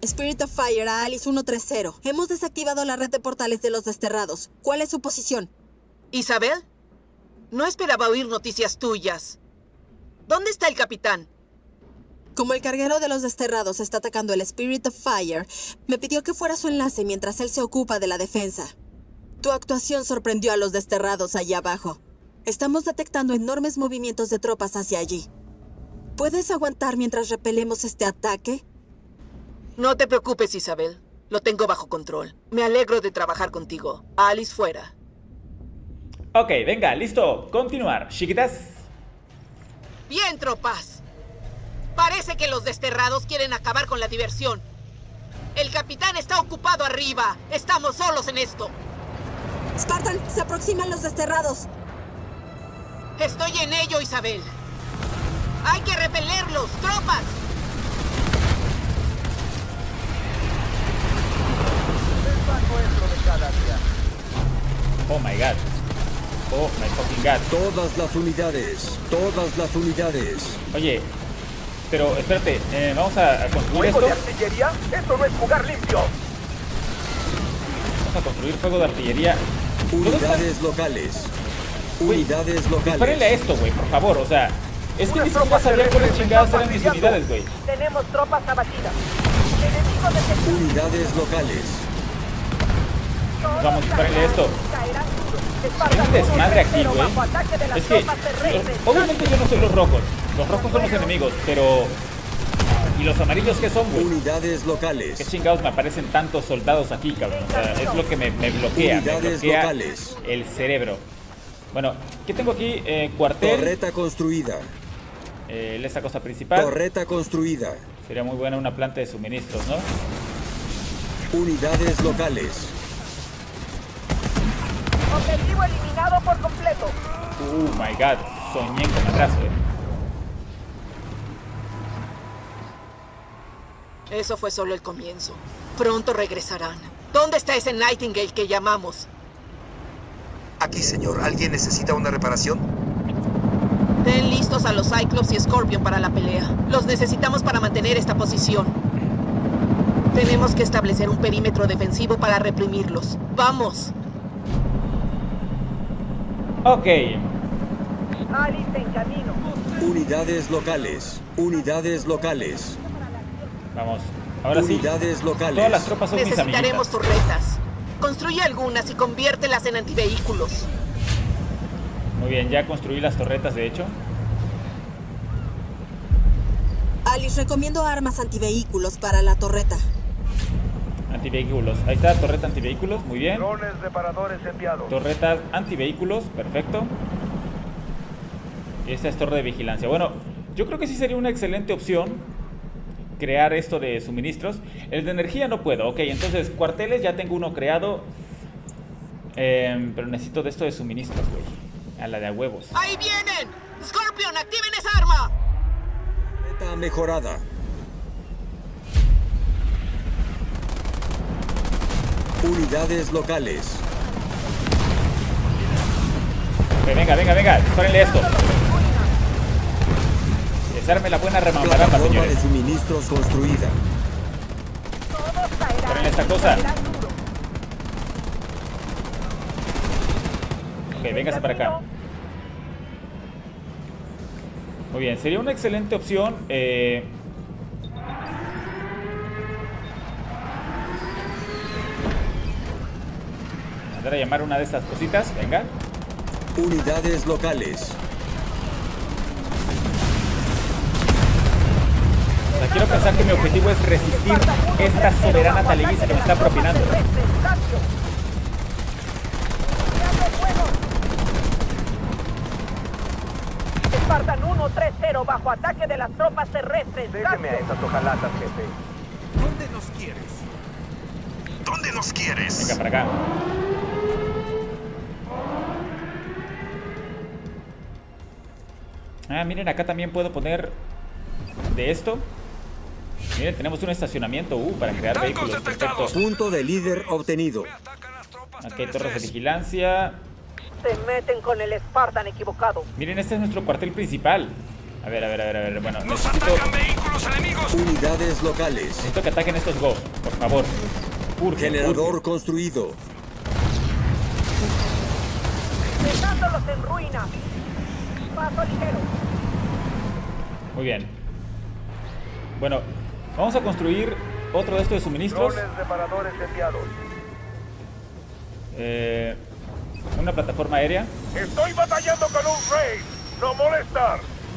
Spirit of Fire a Alice 130. Hemos desactivado la red de portales de los desterrados. ¿Cuál es su posición? ¿Isabel? No esperaba oír noticias tuyas. ¿Dónde está el capitán? Como el carguero de los desterrados está atacando el Spirit of Fire, me pidió que fuera su enlace mientras él se ocupa de la defensa. Tu actuación sorprendió a los desterrados allá abajo. Estamos detectando enormes movimientos de tropas hacia allí. ¿Puedes aguantar mientras repelemos este ataque? No te preocupes, Isabel. Lo tengo bajo control. Me alegro de trabajar contigo. Alice fuera. Ok, venga, listo. Continuar, chiquitas. Bien, tropas. Parece que los desterrados quieren acabar con la diversión. El capitán está ocupado arriba. Estamos solos en esto. Spartan, se aproximan los desterrados. Estoy en ello, Isabel. Hay que repelerlos, tropas. Oh my god. Oh my fucking god. Todas las unidades. Todas las unidades. Oye, pero espérate, vamos a construir esto. ¿Fuego de artillería? ¡Esto no es jugar limpio! Vamos a construir fuego de artillería. Unidades locales. Unidades locales. Dispárenle a esto, güey, por favor, o sea. Es que ni siquiera sabía cuáles chingadas eran mis unidades, güey. Tenemos tropas abatidas. Enemigos detectados. Unidades locales. Vamos, dispárenle esto. Hay un desmadre aquí, güey. Es que, obviamente yo no soy los rojos. Los rojos son los enemigos, pero... ¿Y los amarillos qué son, güey? Unidades locales. ¿Qué chingados me aparecen tantos soldados aquí, cabrón? O sea, es lo que me bloquea. Unidades me bloquea locales. El cerebro. Bueno, ¿qué tengo aquí? Cuartel. Torreta construida. Esta cosa principal. Torreta construida. Sería muy buena una planta de suministros, ¿no? Unidades locales. Objetivo eliminado por completo. My god, soñé con atraso, Eso fue solo el comienzo. Pronto regresarán. ¿Dónde está ese Nightingale que llamamos? Aquí, señor. ¿Alguien necesita una reparación? Ten listos a los Cyclops y Scorpion para la pelea. Los necesitamos para mantener esta posición. Tenemos que establecer un perímetro defensivo para reprimirlos. ¡Vamos! Ok. Alice en camino. Unidades locales. Unidades locales. Vamos. Ahora sí. Unidades locales. Todas las tropas son mis Necesitaremos amiguitas. torretas. Construye algunas y conviértelas en antivehículos. Muy bien, ya construí las torretas, de hecho. Alice, recomiendo armas antivehículos para la torreta. Antivehículos. Ahí está, torreta antivehículos, muy bien. Drones reparadores enviados. Torretas antivehículos, perfecto. Y esta es torre de vigilancia. Bueno, yo creo que sí sería una excelente opción crear esto de suministros. El de energía no puedo. Ok, entonces cuarteles ya tengo uno creado. Pero necesito de esto de suministros, güey. A la de a huevos. ¡Ahí vienen! ¡Scorpion, activen esa arma! Torreta mejorada. Unidades locales. Ok, venga, venga, venga. Dispárenle esto. Desarme la buena remambaramba, Plataforma de señores. suministros construida. Dispárenle esta cosa. Ok, véngase para acá. Muy bien, sería una excelente opción. Mandar a llamar una de estas cositas. Venga. Unidades locales. O sea, quiero pensar que mi objetivo es resistir esta soberana taleguisa que me está propinando. Spartan 130 bajo ataque de las tropas terrestres. Déjeme a esas hojalatas, jefe. ¿Dónde nos quieres? ¿Dónde nos quieres? Venga, para acá. Ah, miren, acá también puedo poner de esto. Miren, tenemos un estacionamiento para crear vehículos. Perfecto. Punto de líder obtenido. Aquí hay torres de vigilancia. Se meten con el Spartan equivocado. Miren, este es nuestro cuartel principal. A ver. Bueno, ¡Nos atacan vehículos enemigos! Unidades locales. necesito que ataquen estos Ghosts, por favor. Urge, Generador urge. construido. Dejándolos en ruina. Paso ligero. Muy bien. Bueno, vamos a construir otro de estos de suministros. reparadores enviados. Una plataforma aérea. Estoy batallando con un raid. No molestar.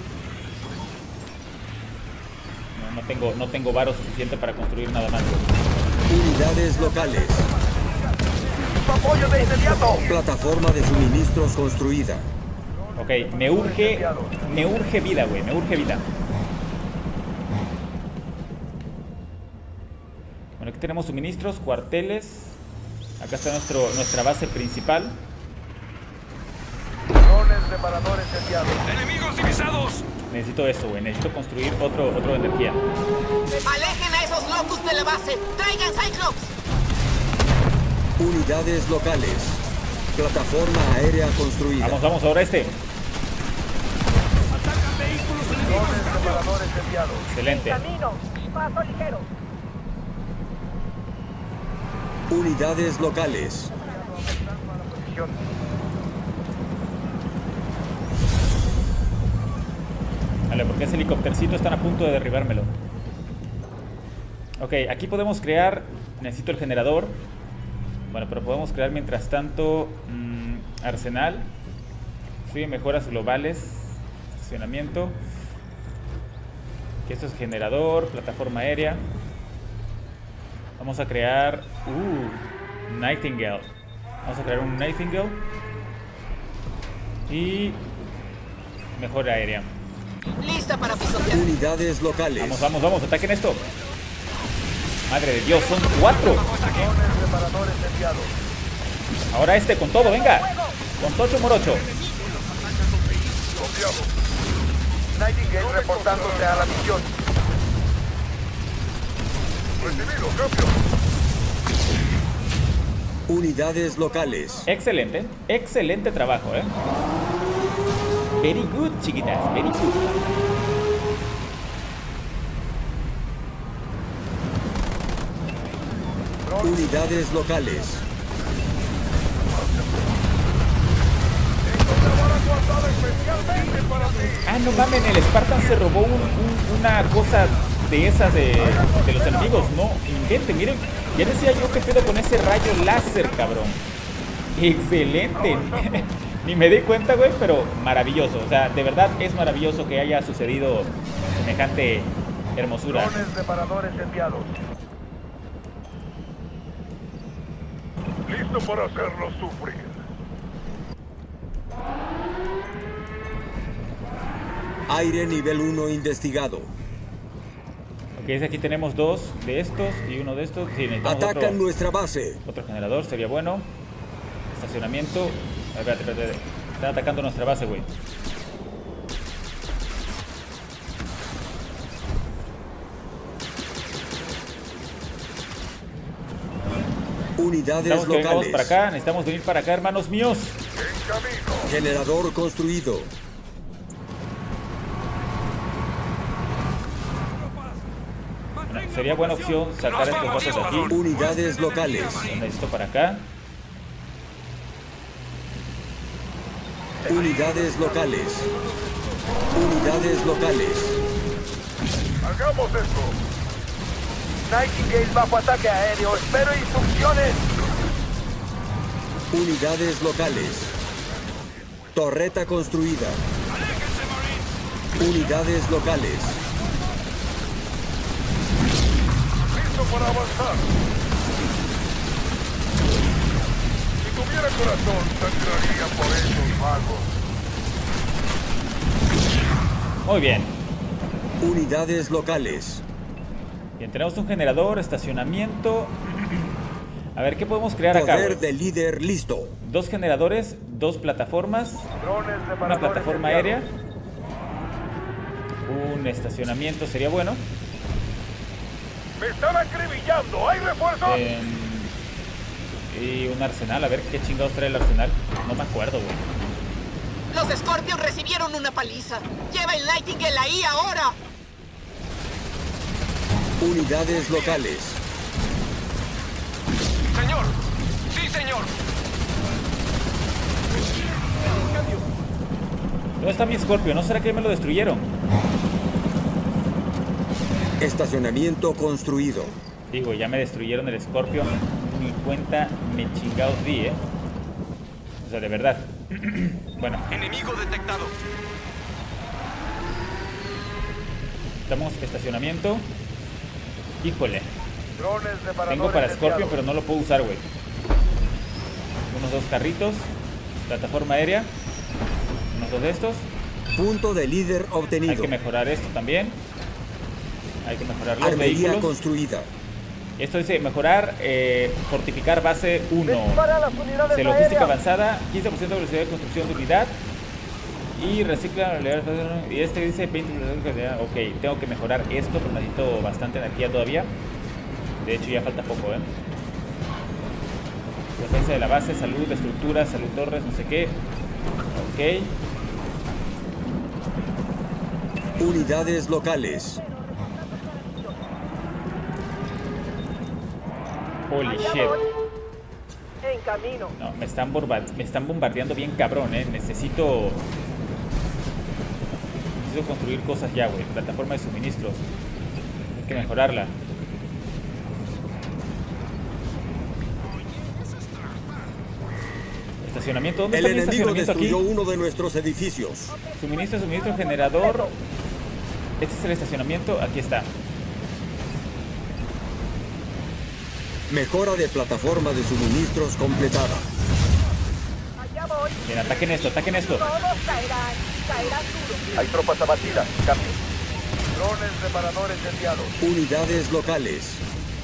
No tengo varo suficiente para construir nada más. Unidades locales. Apoyo de inmediato. Plataforma de suministros construida. Ok, me urge vida, güey, me urge vida. Bueno, aquí tenemos suministros, cuarteles. Acá está nuestra base principal. Drones reparadores enviados. ¡Enemigos divisados! Necesito eso, güey, necesito construir otro de energía. ¡Alejen a esos locos de la base! ¡Traigan Cyclops! Unidades locales. Plataforma aérea construida. Vamos, ahora este. ¡Atacan vehículos enemigos! Drones reparadores enviados. Excelente. Camino. Paso ligero. Unidades locales. Vale, porque ese helicóptercito están a punto de derribármelo. Ok, aquí podemos crear. Necesito el generador. Bueno, pero podemos crear mientras tanto arsenal. Sí, mejoras globales. Estacionamiento. Aquí esto es generador, plataforma aérea. Vamos a crear Nightingale. Vamos a crear un Nightingale. Y mejora aérea. Lista para pisotear. Unidades locales. Vamos, ataquen esto. Madre de Dios, son 4. Drones reparadores enviados. Ahora este con todo, venga. Con tocho morocho. Confiado. Nightingale reportándose a la misión. Recibido, cambio. Unidades locales. Excelente trabajo, Very good, chiquitas, very good. Unidades locales. Ah, no mames, el Spartan se robó una cosa de esas de los enemigos. No, inventen, miren. Ya decía yo que pedo con ese rayo láser, cabrón. Excelente. Ni me di cuenta, güey, pero maravilloso. O sea, de verdad es maravilloso que haya sucedido semejante hermosura. Drones reparadores enviados. Listo para hacerlos sufrir. Aire nivel 1 investigado. Ok, aquí tenemos 2 de estos y uno de estos. Sí, necesitamos Atacan nuestra base. otro generador, sería bueno. Estacionamiento. Espérate. Están atacando nuestra base, güey. Unidades Necesitamos que vengamos locales. para acá. Necesitamos venir para acá, hermanos míos. En camino. Generador construido. Sería buena opción sacar estos botes de aquí. Unidades locales. Los necesito para acá. Unidades locales. Unidades locales. Hagamos esto. Nightingale bajo ataque aéreo. Espero instrucciones. Unidades locales. Torreta construida. Unidades locales. Listo para avanzar. Si tuviera corazón, sangraría por esos magos. Muy bien. Unidades locales. Bien, tenemos un generador, estacionamiento. A ver, ¿qué podemos crear acá, Poder güey? de líder listo. 2 generadores, 2 plataformas, Drones una reparadores plataforma enviados. aérea, un estacionamiento sería bueno. ¡Me están acribillando! ¡Hay refuerzos! Y un arsenal, a ver qué chingados trae el arsenal. No me acuerdo, güey. Los Scorpion recibieron una paliza. Lleva el Nightingale ahí ahora. Unidades locales. Señor. Sí, señor. ¿Dónde está mi Scorpio? ¿No será que me lo destruyeron? Estacionamiento construido. Digo, ya me destruyeron el Scorpio. Ni cuenta me chingados di, O sea, de verdad. Bueno. Enemigo detectado. Estamos estacionamiento. Híjole. Drones reparadores Tengo para Scorpio, enviados. pero no lo puedo usar, güey. Unos 2 carritos. Plataforma aérea. Unos 2 de estos. Punto de líder Hay obtenido. que mejorar esto también. Hay que mejorar los Armería vehículos. construida. Esto dice mejorar, fortificar base 1. Dispara a las unidades Logística aéreas. avanzada, 15% de velocidad de construcción de unidad. Y recicla. Y este dice 20%. Ok, tengo que mejorar esto, pero necesito bastante energía todavía. De hecho, ya falta poco, Defensa de la base, salud, estructuras, salud, torres, no sé qué. Ok. Unidades locales. Holy Allá shit. voy. En camino. No, me están bombardeando bien cabrón, Necesito construir cosas ya, güey. Plataforma de suministros. Hay que mejorarla. Estacionamiento. ¿Dónde El está mi enemigo estacionamiento aquí? destruyó uno de nuestros edificios. Suministro, generador. Este es el estacionamiento. Aquí está. Mejora de plataforma de suministros completada. Allá voy. Bien, ataquen esto, ataquen esto. Todos caerán. Caerán duros. Hay tropas abatidas. Cambio. Drones reparadores enviados. Unidades locales.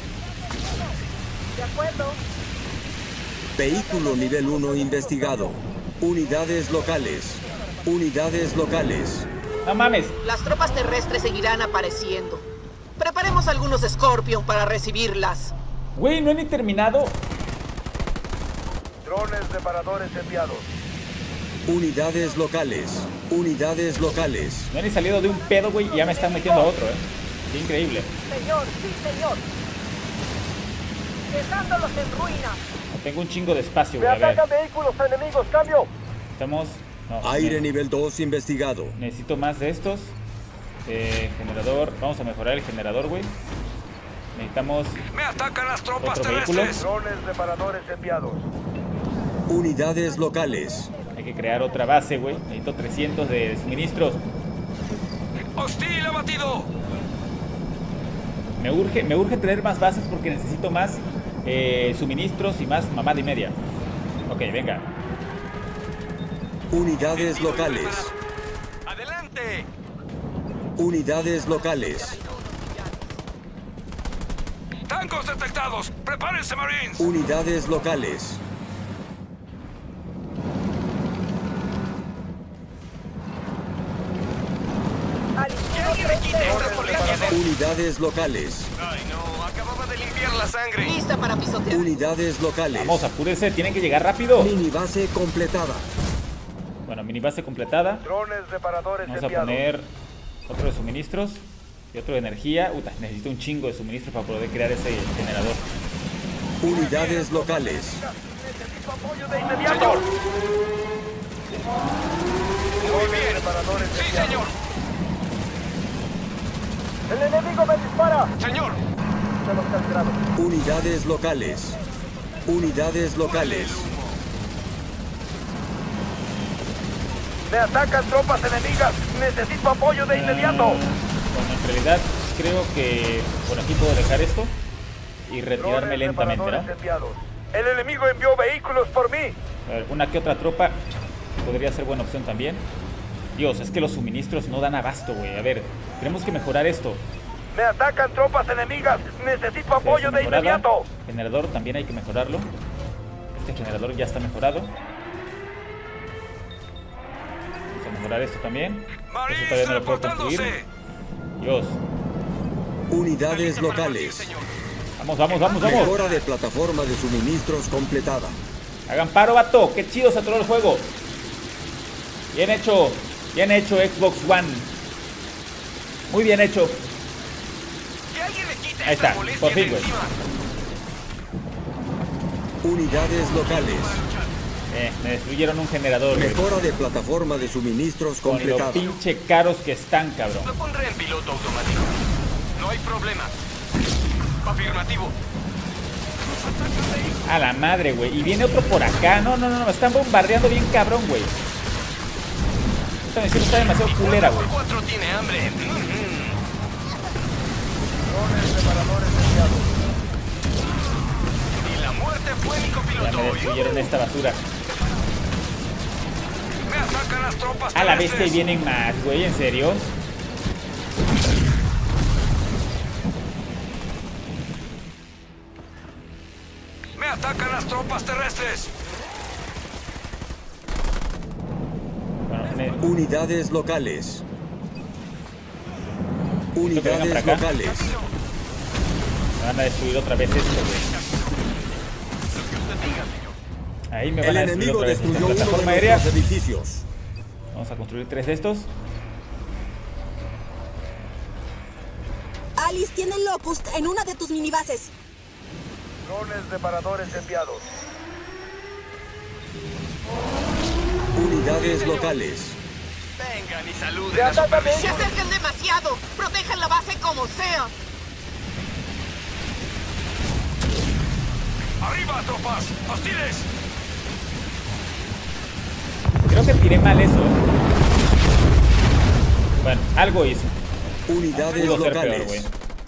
De acuerdo. Vehículo nivel 1 investigado. Unidades locales. Unidades locales. No mames. Las tropas terrestres seguirán apareciendo. Preparemos algunos Scorpion para recibirlas. Güey, no he ni terminado. Drones reparadores enviados. Unidades locales. Unidades locales. No he ni salido de un pedo, güey, y ya me están metiendo a otro, Qué increíble. Señor, sí, señor. Dejándolos en ruina. Tengo un chingo de espacio, Me güey. A ver. atacan vehículos enemigos. Cambio. Estamos. No, Aire nivel 2 investigado. necesito más de estos. Generador. Vamos a mejorar el generador, güey. Necesitamos Me atacan las tropas otro vehículo. terrestres. Drones reparadores enviados. Unidades locales. Hay que crear otra base, güey. Necesito 300 de suministros. Hostil abatido. Me urge tener más bases porque necesito más suministros y más mamada y media. Ok, venga. Unidades locales. Adelante. Unidades locales. Tancos detectados. Prepárense, Marines. Unidades locales. Al ¿Quién le quita estas policías? Unidades locales. Ay, no. Acababa de limpiar la sangre. Lista para pisotear. Unidades locales. Vamos, apúrense, tienen que llegar rápido. Minibase completada. Bueno, mini base completada. Drones reparadores Vamos a enviados. poner otro de suministros y otro de energía. Necesito un chingo de suministros para poder crear ese generador. Unidades locales. Necesito apoyo de inmediato. Señor. Muy Drones bien. reparadores Sí, enviados. señor. El enemigo me dispara. Señor. Se los calibrados. Unidades locales. Unidades locales. Me atacan tropas enemigas. Necesito apoyo de inmediato. Bueno, en realidad creo que por aquí puedo dejar esto y retirarme Drones lentamente, reparadores ¿no? enviados. El enemigo envió vehículos por mí. A ver, una que otra tropa podría ser buena opción también. Dios, es que los suministros no dan abasto, güey. A ver, tenemos que mejorar esto. Me atacan tropas enemigas. Necesito apoyo de Mejorada. inmediato. Generador también hay que mejorarlo. Este generador ya está mejorado. Vamos a mejorar esto también. Eso Marines todavía no lo puedo construir. reportándose. Dios. Unidades locales. Señor. Vamos, vamos, vamos, vamos. Mejora de plataforma de suministros completada. Hagan paro, vato. Qué chido se atoró el juego. Bien hecho Xbox One. Muy bien hecho. Que alguien le quite Ahí esta está, molestia por fin, de güey. encima. Unidades locales. Me destruyeron un generador, güey. Mejora de plataforma de suministros Con lo completada. pinche caros que están, cabrón. Lo pondré en piloto automático. No hay problema. Afirmativo. A la madre, güey. Y viene otro por acá. No, me están bombardeando bien cabrón, güey. Esta misión está demasiado culera, güey. 4 tiene hambre. Drones reparadores enviados. Y la muerte fue mi Ya copiloto. me destruyeron esta basura. Me atacan las tropas A la terrestres. bestia y vienen más, güey. ¿En serio? Me atacan las tropas terrestres. Bueno, Unidades locales. que vengan para Unidades acá. locales. me van a destruir otra vez esto, güey. Ahí me van El a destruir enemigo otra vez esta destruyó uno de plataforma aérea. nuestros edificios. Vamos a construir 3 de estos. Alice tiene Locust en una de tus minibases. Drones reparadores enviados. Unidades locales. Vengan y saluden ¡Se a atacan ¡Se supervisión. acercan demasiado! ¡Protejan la base como sea! ¡Arriba, tropas! ¡Hostiles! Creo que tiré mal eso. Bueno, algo hizo. Unidades Pudo ser peor, locales. güey.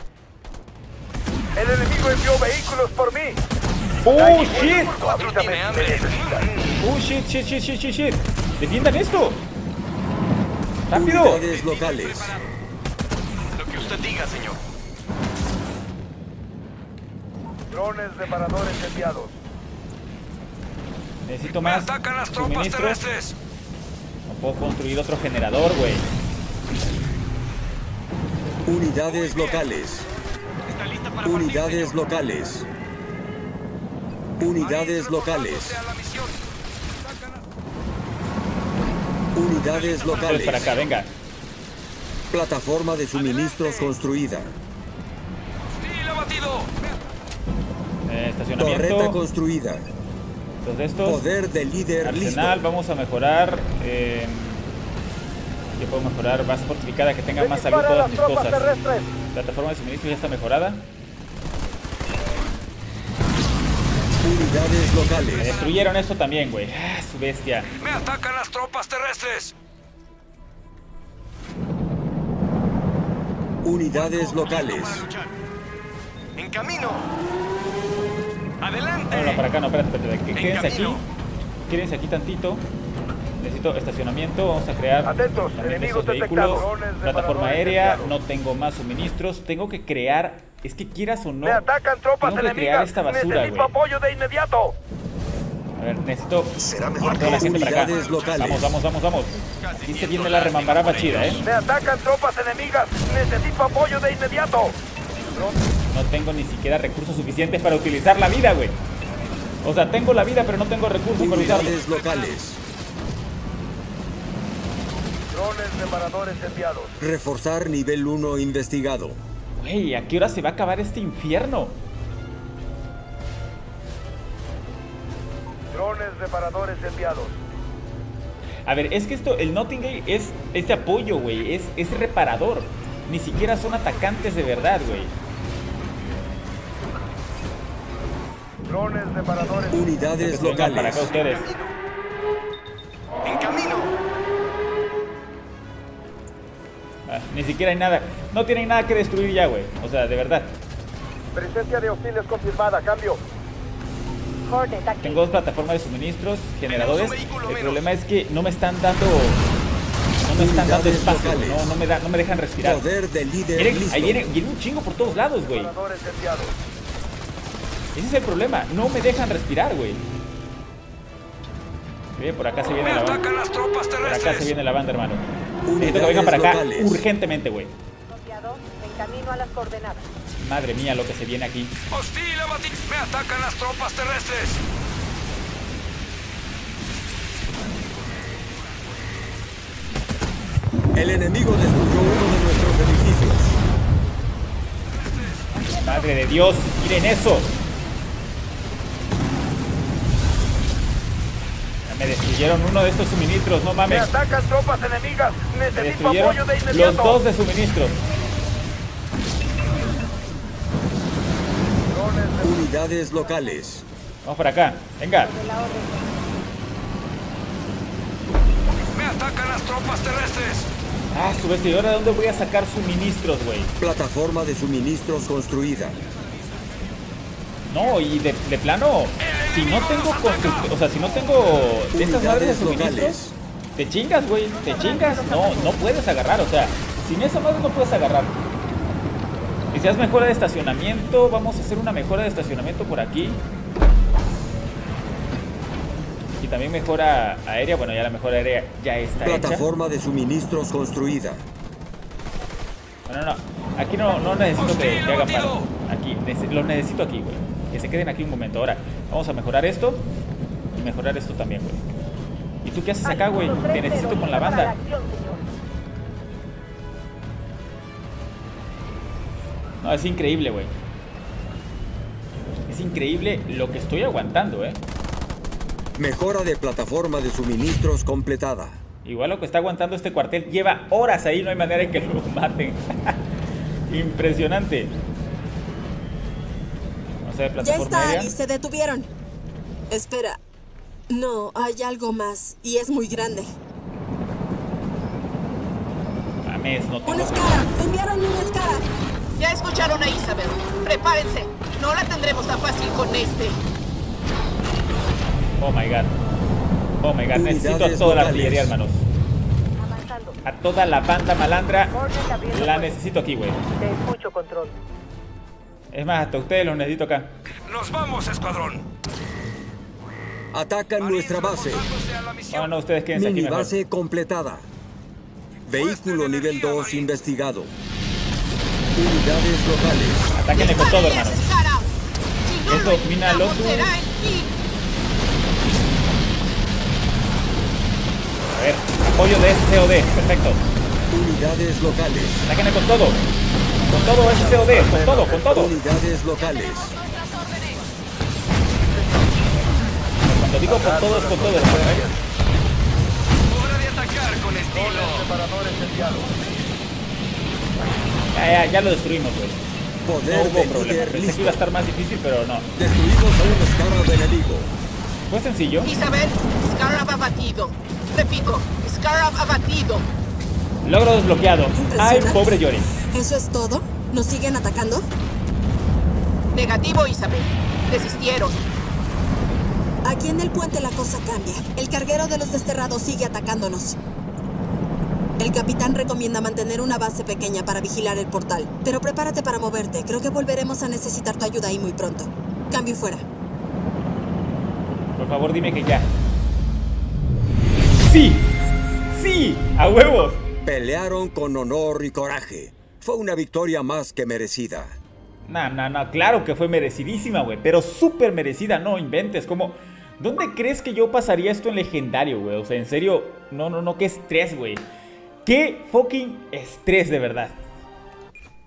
El enemigo envió vehículos por mí. ¡Oh, shit! 4 Avísame tiene si me hambre. necesitan. ¡Oh, shit! ¡Defiendan esto! ¡Rápido! Unidades locales. Lo que usted diga, señor. Drones reparadores enviados. Necesito Me más atacan las tropas suministros. terrestres. No puedo construir otro generador, güey. Unidades locales. Está lista para Unidades partir, locales. Unidades locales. señor. A la misión. Unidades Entonces locales. para acá, venga. Plataforma de suministros construida. ¡Sí, abatido! Torreta Estacionamiento. construida. 2 de estos. Poder de líder listo. Arsenal, vamos a mejorar. ¿Qué puedo mejorar? Base fortificada, que tenga Se más salud disparan todas las mis tropas cosas. terrestres. Plataforma de suministro ya está mejorada. Unidades Me locales. destruyeron esto también, güey. Ah, su bestia. Me atacan las tropas terrestres. Unidades locales. En camino. Adelante. No, para acá, no, espérate. En Quédense aquí. camino. Quédense aquí tantito. Necesito estacionamiento. Vamos a crear Atentos, también enemigos esos vehículos. detectados. Drones Plataforma reparadores aérea. enviados. No tengo más suministros. Tengo que crear. Es que quieras o no. Me atacan tropas tengo que crear enemigas. esta basura, Necesito güey. apoyo de inmediato. A ver, necesito Será a toda la gente para acá. Unidades locales. Vamos. Aquí se viene la remambaraba chida, ¿eh? Me atacan tropas enemigas. Necesito apoyo de inmediato. No tengo ni siquiera recursos suficientes para utilizar la vida, güey. O sea, tengo la vida, pero no tengo recursos para usarla. Unidades locales. Drones reparadores enviados. Reforzar nivel 1 investigado. Güey, ¿a qué hora se va a acabar este infierno? Drones reparadores enviados. A ver, es que esto, el Nottingham es de apoyo, güey. Es reparador. Ni siquiera son atacantes de verdad, güey. Drones reparadores. Unidades Entonces, vengan para locales. acá ustedes. En camino. Ah, ni siquiera hay nada. No tienen nada que destruir ya, güey. O sea, de verdad. Presencia de hostiles confirmada. Cambio. Hornet aquí. Tengo 2 plataformas de suministros, generadores. vehículo El menos. problema es que no me están dando... No me están dando Unidades espacio. locales. No me dejan respirar. Poder de líder Miren, listo. ahí viene un chingo por todos lados, güey. Reparadores enviados. Ese es el problema. No me dejan respirar, güey. Bien, por acá se Me viene la banda. atacan las tropas Por acá se terrestres. viene la banda, hermano. Necesito que Unidades vengan para acá locales. urgentemente, güey. Asociado, en camino a las coordenadas. Madre mía, lo que se viene aquí. Hostil abatido. Me atacan las tropas terrestres. El enemigo destruyó uno de nuestros edificios. Madre de Dios, miren eso. Ya me destruyeron uno de estos suministros, no Me mames. atacan tropas enemigas. Me Necesito destruyeron apoyo de los inmediato. dos de suministros. Unidades locales. Vamos para acá, venga. ¡Me atacan las tropas terrestres! Ah, su bestia, ¿y ahora de dónde voy a sacar suministros, güey? Plataforma de suministros construida. No, y de plano, si no tengo o sea, si no tengo de estas madres de Unidades suministros, locales. te chingas, güey, te chingas. No puedes agarrar, o sea, sin esa madre no puedes agarrar. Y si haces mejora de estacionamiento, vamos a hacer una mejora de estacionamiento por aquí. Y también mejora aérea, bueno, ya la mejora aérea ya está hecha. Plataforma de suministros construida. Bueno, no, aquí no necesito que hagan paro. Aquí, los necesito aquí, güey. Que se queden aquí un momento. Ahora, vamos a mejorar esto y mejorar esto también, güey. ¿Y tú qué haces acá, güey? Te necesito con la banda. No, es increíble, güey. Es increíble lo que estoy aguantando, Mejora de plataforma de suministros completada. Igual lo que está aguantando este cuartel lleva horas ahí, no hay manera de que lo maten. Impresionante. No sé, Ya plataforma está, aérea. y se detuvieron. Espera. No, hay algo más. Y es muy grande. Mames, no ¡Un tengo... Scarab! ¡Enviaron un Scarab! Ya escucharon a Isabel. Prepárense. No la tendremos tan fácil con este. Oh my god. Oh my god, necesito a Unidades toda la locales. artillería, hermanos. Avanzando. A toda la banda malandra Orden abriendo la fuego. necesito aquí, güey. Te escucho, control. Es más, hasta ustedes los necesito acá. ¡Nos vamos, escuadrón! Atacan nuestra base. Reportándose a la misión. No, ustedes quédense aquí Mini mejor. base completada. Vehículo nivel 2 investigado. Unidades locales. Atáquenle con todo, hermanos. Scarab. Si no Esto, lo mina eliminamos, Lotus. será en ti. A ver, apoyo de SCOD. Perfecto. Unidades locales. Atáquenle con todo. Con todo SCOD. Con todo, con todo. Unidades locales. Cuando digo con todo, es con todo, hermano. Hora de atacar con estilo. Preparadores enviados. Ya lo destruimos, güey. No Poder hubo de problema. líder Pensé listo. que iba a estar más difícil, pero no. Destruimos a un Scarab enemigo. Fue sencillo. Isabel, Scarab abatido. Repito, Scarab abatido. Logro desbloqueado. Ay, Impresionante. pobre Yori. ¿Eso es todo? ¿Nos siguen atacando? Negativo, Isabel. Desistieron. Aquí en el puente la cosa cambia. El carguero de los desterrados sigue atacándonos. El capitán recomienda mantener una base pequeña para vigilar el portal. Pero prepárate para moverte. Creo que volveremos a necesitar tu ayuda ahí muy pronto. Cambio y fuera. Por favor, dime que ya. ¡Sí! ¡Sí! ¡A huevos! Pelearon con honor y coraje. Fue una victoria más que merecida. No, claro que fue merecidísima, güey. Pero súper merecida, no inventes. Como, ¿dónde crees que yo pasaría esto en legendario, güey? O sea, en serio, no, qué estrés, güey. Qué fucking estrés, de verdad.